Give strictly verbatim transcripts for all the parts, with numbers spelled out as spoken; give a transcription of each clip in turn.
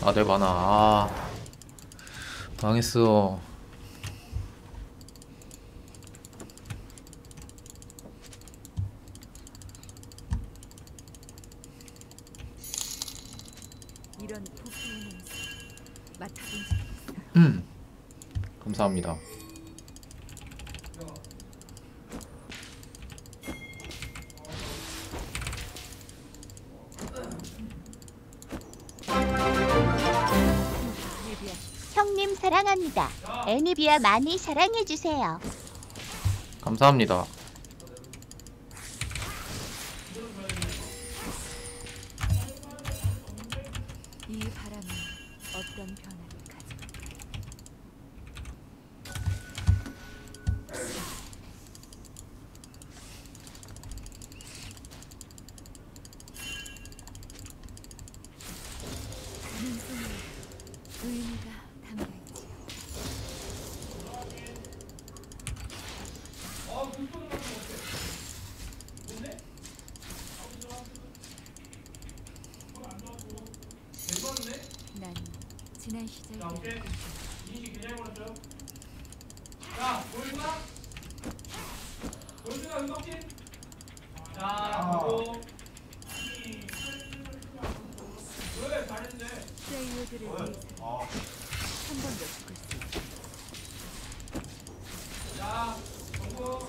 아, 내 만화. 아, 망했어. 이런 부패의 냄새 맡아본 적 있어요? 음, 감사합니다. 형님 사랑합니다. 애니비아 많이 사랑해주세요. 감사합니다. 이 바람은 어떤 변화를 가져올까요? 눈송이에 의미가 담겨있지요. 난 지난 시절들을 자, 보여주나? 보여주나, 은덕진? 자, 보고. 왜? 잘했네. 프레이어들을 위해서 한 번 더 죽을 수 있다. 자, 보고.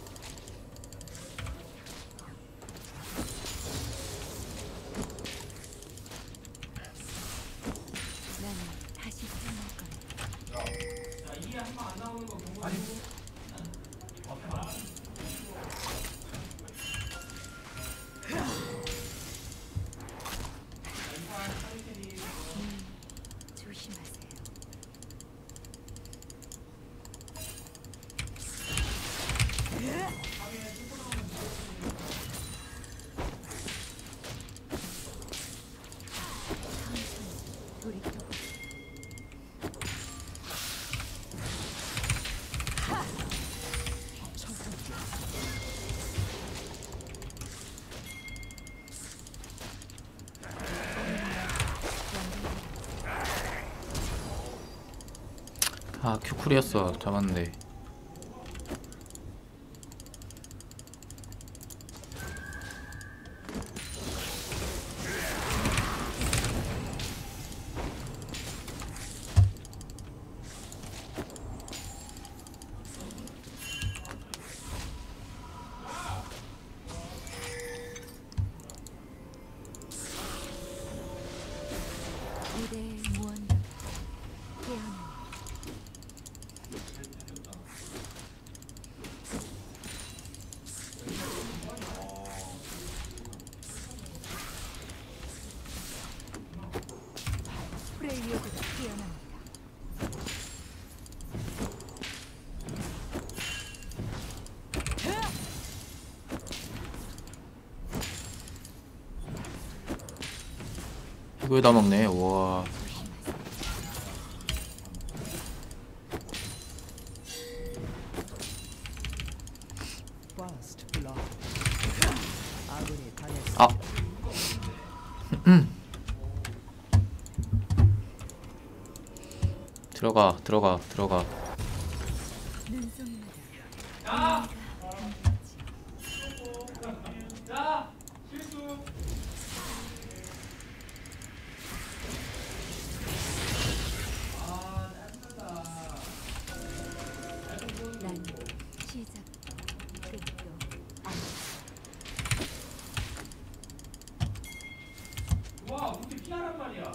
나는 다시 태어날 거야. 자, 이게 한 번 안 나오는 거 보고. 아니고. 음, 조심하세요. 천천히 돌이켜보세요. 아, 큐쿨이었어. 잡았는데. 무대의 무언가 깨어나. 프레이어드가 깨어납니다. 이거에다 먹네. 와. First blood. 아군이 당했습니다. 아. 들어가, 들어가, 들어가. 눈송이마다 의미가 담겨있지요. 자, 실수. 아, 짜증난다. 난 시작도 끝도 아니다. 와, 그렇게 피하란 말이야.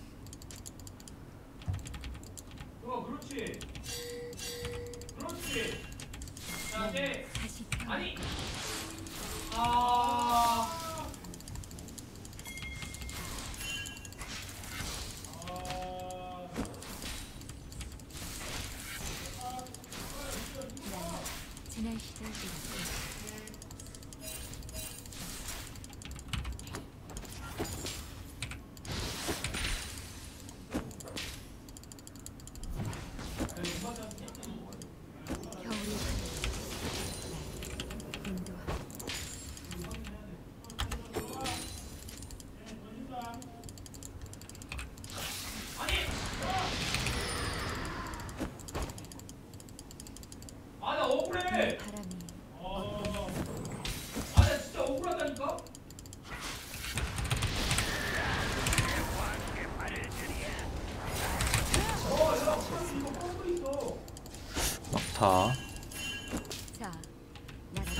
어, 그렇지. 그렇지. 자, 이제 다시 태어나. 아니. 아. 난 지난 시절들을 좋다. 자, 나가자.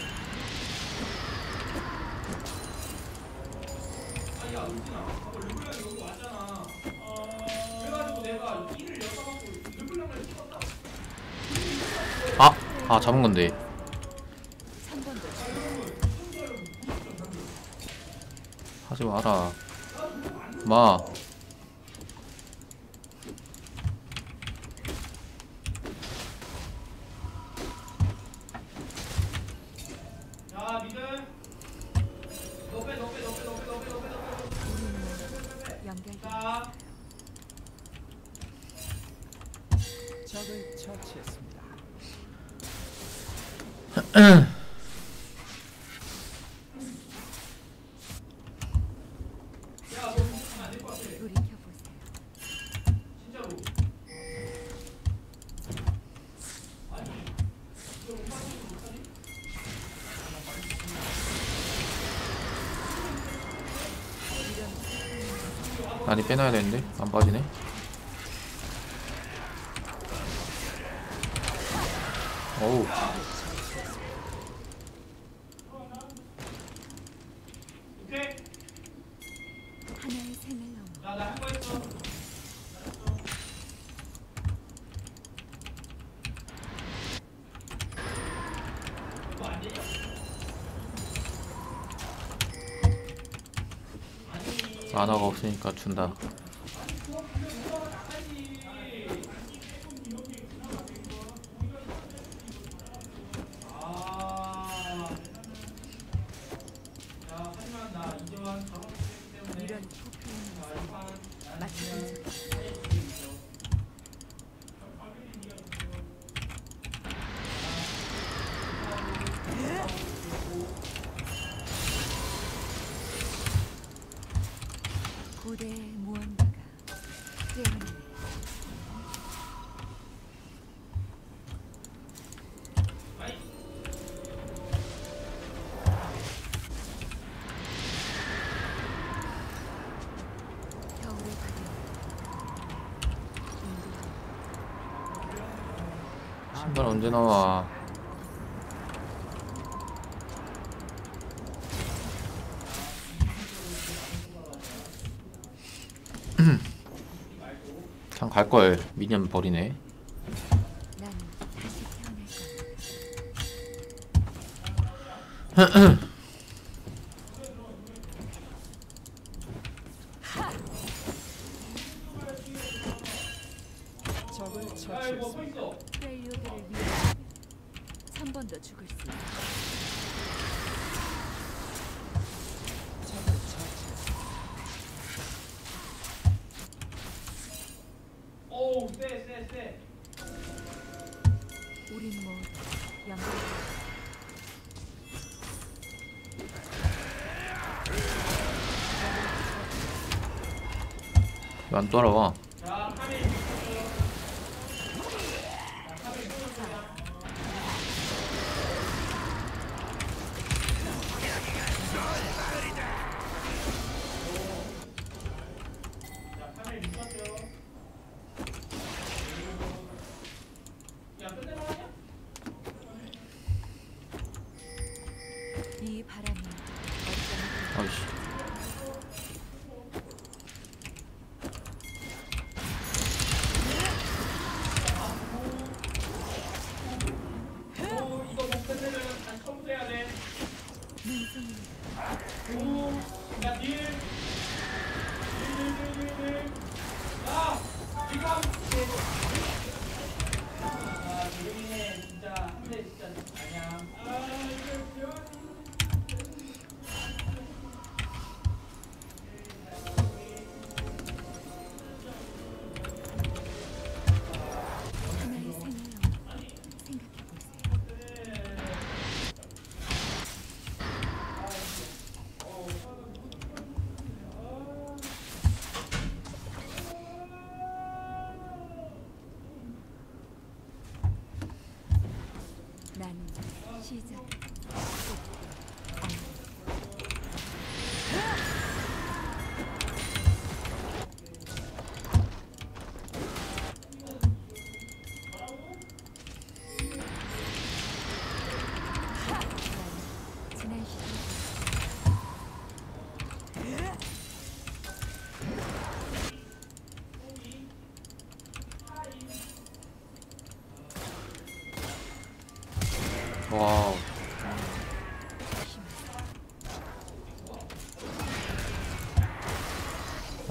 아야 은진아 봐봐 르블랑이 여기 왔잖아. 그래가지고 내가 이를 열어갖고 르블랑을 찍었다. 아! 아 잡은 건데. 한 번 더. 하지 마라. 마. 자 미드. 너빼 너빼 너빼 너빼 너빼 너빼 너빼. 연결. 자. 적을 처치했습니다. 야너 무슨 안될 것 같아. 돌이켜 보세요. 진짜로. 많이 빼놔야 되는데 안 빠지네. 어우. 오케이. 하나의 생을 넘어. 야나 한 거 했어. 만화가 없으니까 준다. 아. 야 하지만 나 이전 경험했기 때문에 이런 포크는 자 이판 맞춰본 적 고대의 무언가가 깨어나네. 겨울의 바다. 신발 언제 나와? 그냥 갈걸. 미니언 버리네. 나는 다시 태어날 거야. 적을 야이거 처치했습니다. 서 있어. 프렐리오드를 위해 한 번 더 죽을 수 있어. 적을 처치했습니다. 오우 쎄쎄 쎄. 우린 모두 연결. 왜 안 따라와? 자 카밀. 자 카밀 미쳤죠. 야 끝내나 하냐? 이 바람이 어떤 아이씨. 오 이거 못 끝내면 다시 처음부터 해야 돼. 눈송이가 오, 야 딜. 딜딜딜딜딜. 야 지금. 아 지금이네 진짜 한대 진짜 아니야. 아 이거 하나의 생을 넘어 생각해 보세요. 나는 시작.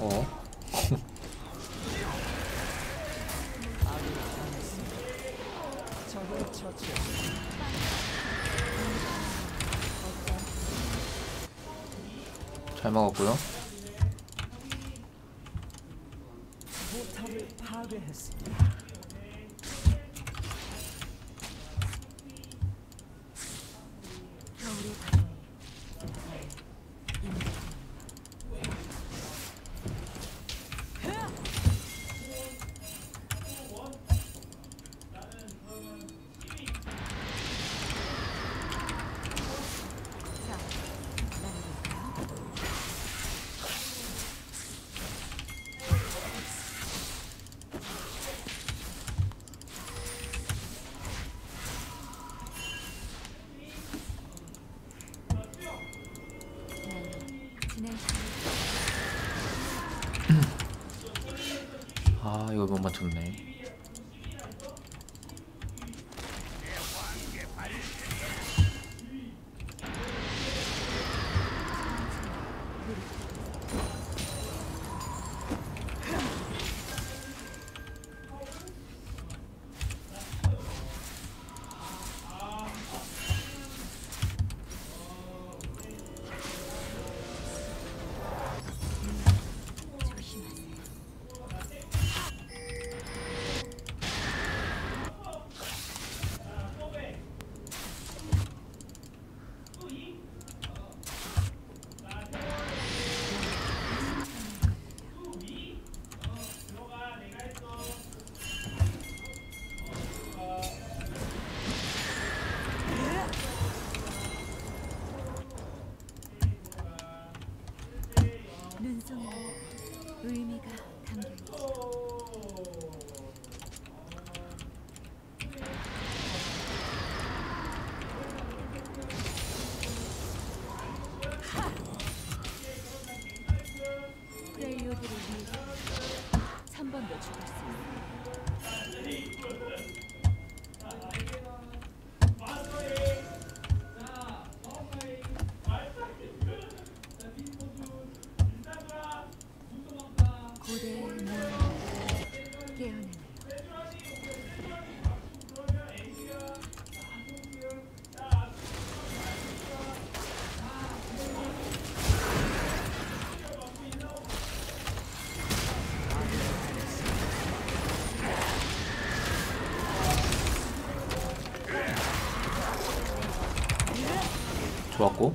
어? 적을 처치했습니다. 잘 먹었고요. 포탑을 파괴했습니다. 겨울의 밤 자, 나눠볼까요? 나는 지난 아 이거 못 맞췄네. 조심하세요. 눈송이에 의미가 담겨있죠. 프렐리오드를 위해 삼 번도 죽을 수 있어요. 고대의 문 깨어나는 좋았고.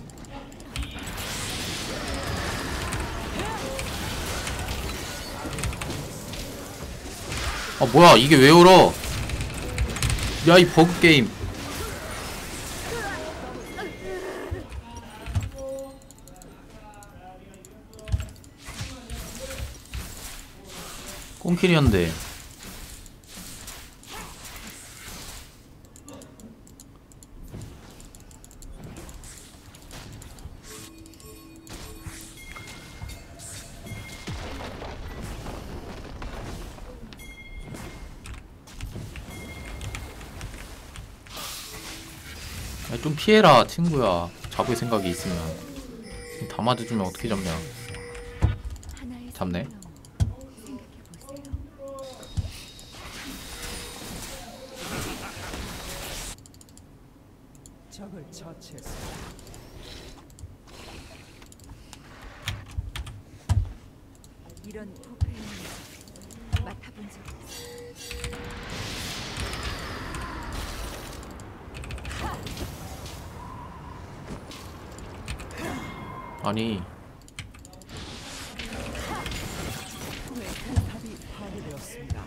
아 뭐야 이게 왜 울어? 야 이 버그 게임. 꽁킬이었는데. 야, 좀 피해라 친구야. 잡을 생각이 있으면. 다 맞아주면 어떻게 잡냐. 하나의 잡네. 생명을 생각해보세요. 적을 처치했습니다. 이런 포크는 맡아본 적 없어요. 아니 포탑이 파괴되었습니다.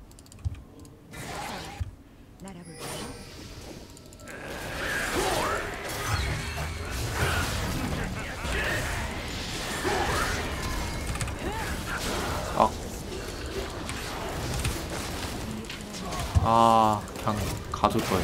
날아볼까요? 아 그냥 가둘 거야.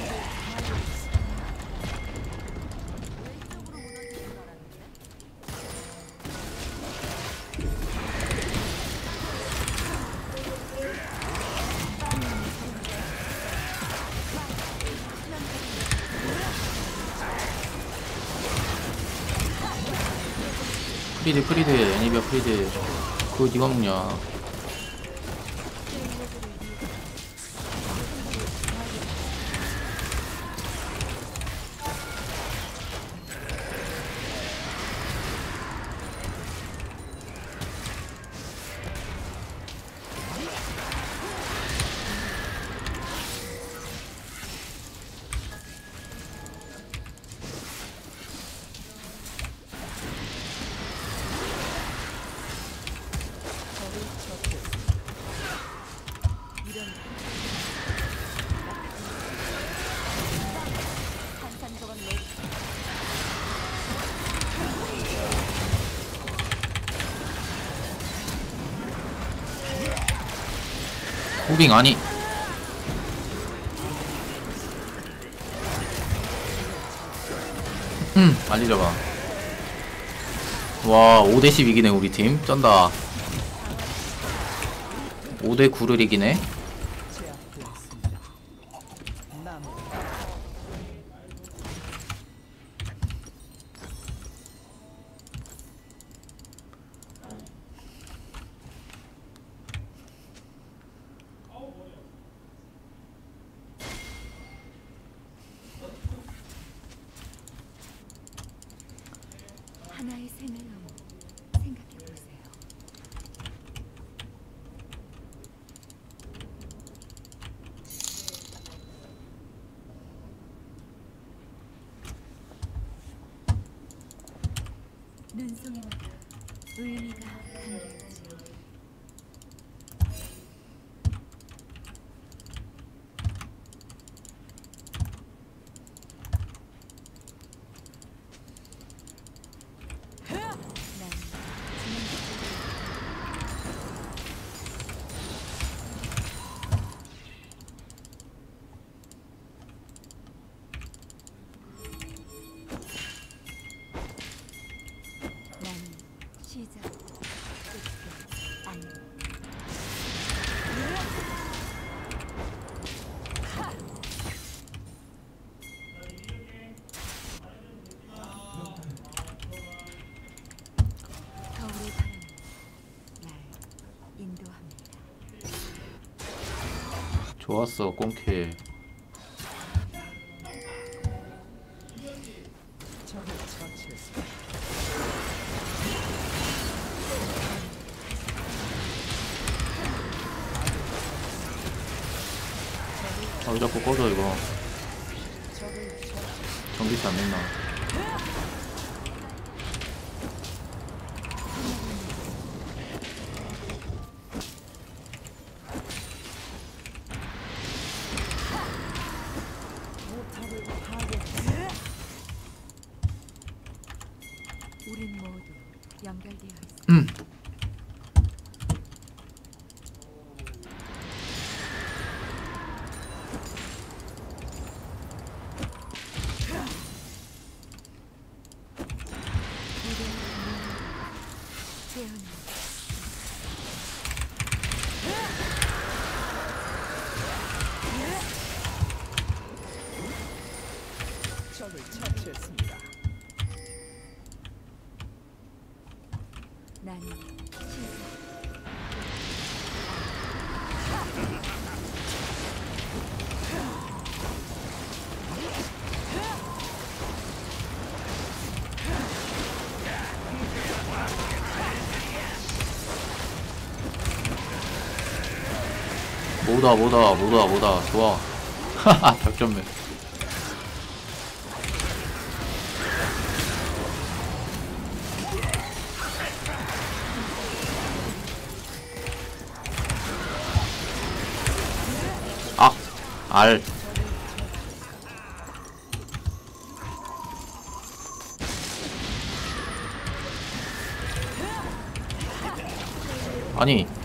프리드 프리드 애니비아 프리드 그거 니가 먹냐. 무빙 아니. 음 빨리 잡아. 와 오 대 십 이기네 우리팀. 쩐다. 오 대 구를 이기네. 제압되었습니다. 남 하나의 생을 생각해 보세요. 눈송이마다 의미가 담겨있지요. 난 난 시작 끝도 아니. 겨울의 바람이 날 인도합니다. 좋았어 꽁킬. 적을 처치했습니다. 아 왜 자꾸 꺼져 이거. 적을 처치 전기세 안 냈나. 포탑을 파괴했습니다. 우린 모두 연결되어 있어. 음 우리의 재현은 적을 처치했습니다. 난 시작 뭐다 뭐다 뭐다 뭐다 좋아. 하하 벽전멸. 아 알. 아니